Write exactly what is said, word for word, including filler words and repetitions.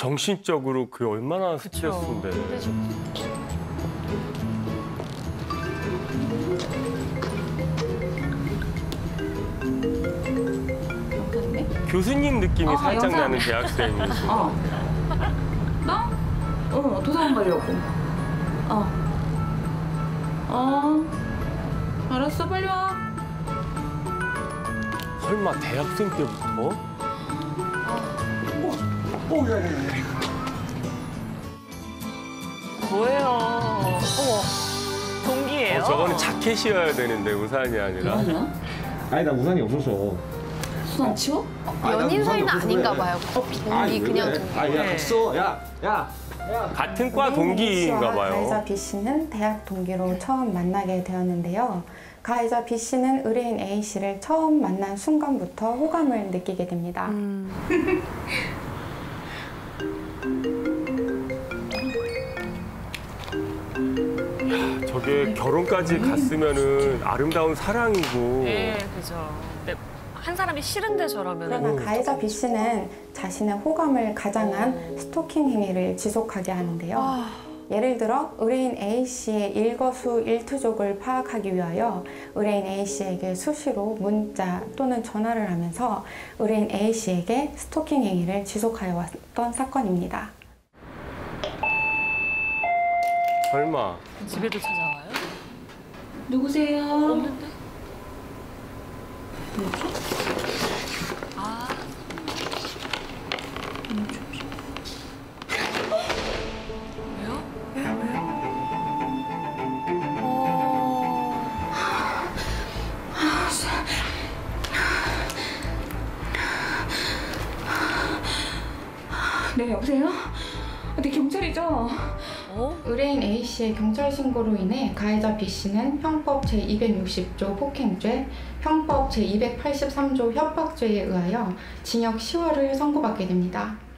정신적으로 그게 얼마나 스트레스인데. 교수님 느낌이 어, 살짝 영상. 나는 대학생이신 거. 어. 나? 어, 도서관 가려고. 어. 어. 알았어, 빨리 와. 설마 대학생 때부터? 오, 야, 야, 야. 뭐예요? 어머, 동기예요? 어, 저거는 자켓이어야 되는데 우산이 아니라. 뭐하냐? 아니, 나 우산이 없어서. 수산 치워? 연인 사이는 아닌가 봐요. 동기 그냥 동기. 아, 야, 같이 써. 야, 야. 같은 과 동기인가 봐요. 가해자 B 씨는 대학 동기로 처음 만나게 되었는데요. 가해자 B 씨는 의뢰인 A 씨를 처음 만난 순간부터 호감을 느끼게 됩니다. 음. 야, 저게 결혼까지 갔으면은 아름다운 사랑이고. 네, 그죠. 근데 한 사람이 싫은데 저러면. 그러나 가해자 B 씨는 자신의 호감을 가장한 스토킹 행위를 지속하게 하는데요. 예를 들어 의뢰인 A 씨의 일거수일투족을 파악하기 위하여 의뢰인 A 씨에게 수시로 문자 또는 전화를 하면서 의뢰인 A 씨에게 스토킹 행위를 지속하여 왔던 사건입니다. 설마. 집에도 찾아와요? 누구세요? 없는데? 뭐지? 아. 왜요? 왜요? 왜요? 어... 네, 여보세요? 네, 경찰이죠? 어? 의뢰인 A 씨의 경찰 신고로 인해 가해자 B 씨는 형법 제이백육십 조 폭행죄, 형법 제이백팔십삼 조 협박죄에 의하여 징역 십 월을 선고받게 됩니다.